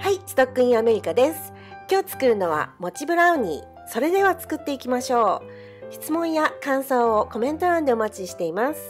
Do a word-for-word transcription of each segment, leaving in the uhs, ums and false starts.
はい、ストックインアメリカです。今日作るのはもちブラウニー。それでは作っていきましょう。質問や感想をコメント欄でお待ちしています。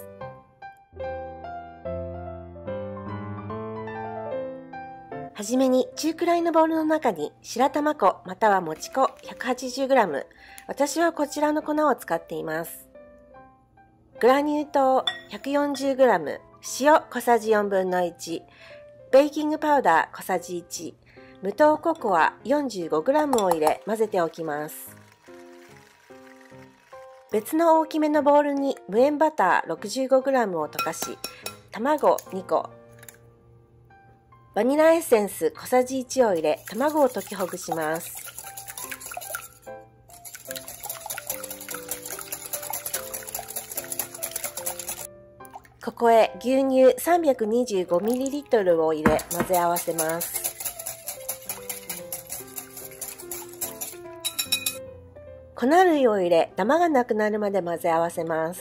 はじめに中くらいのボウルの中に白玉粉またはもち粉 ひゃくはちじゅうグラム、私はこちらの粉を使っています。グラニュー糖 ひゃくよんじゅうグラム、塩小さじよんぶんのいち、ベーキングパウダー小さじいち、無糖ココア よんじゅうごグラム を入れ混ぜておきます。別の大きめのボウルに無塩バター ろくじゅうごグラム を溶かし、卵にこ、バニラエッセンス小さじいちを入れ、卵を溶きほぐします。ここへ牛乳 さんびゃくにじゅうごミリリットル を入れ混ぜ合わせます。粉類を入れダマがなくなるまで混ぜ合わせます。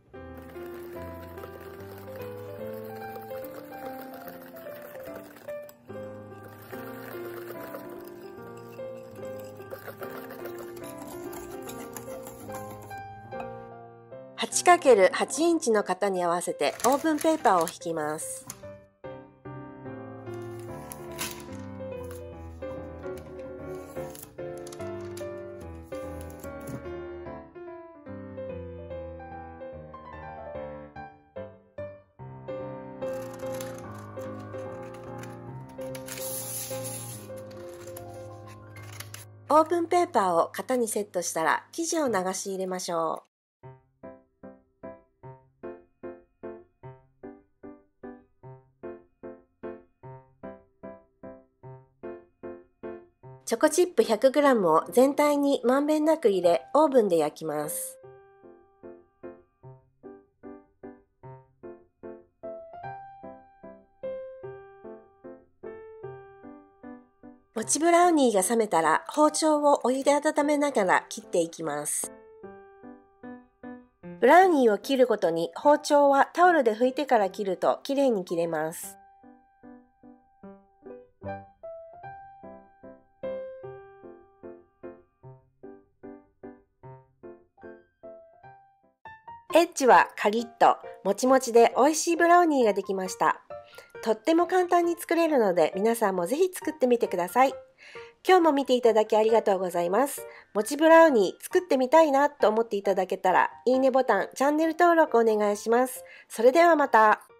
はちかけるはち インチの型に合わせてオーブンペーパーを引きます。オーブンペーパーを型にセットしたら生地を流し入れましょう。チョコチップ ひゃくグラム を全体にまんべんなく入れオーブンで焼きます。もちブラウニーが冷めたら包丁をお湯で温めながら切っていきます。ブラウニーを切るごとに包丁はタオルで拭いてから切るときれいに切れます。エッジはカリッともちもちで美味しいブラウニーができました。とっても簡単に作れるので皆さんもぜひ作ってみてください。今日も見ていただきありがとうございます。もちブラウニー作ってみたいなと思っていただけたらいいねボタン、チャンネル登録お願いします。それではまた。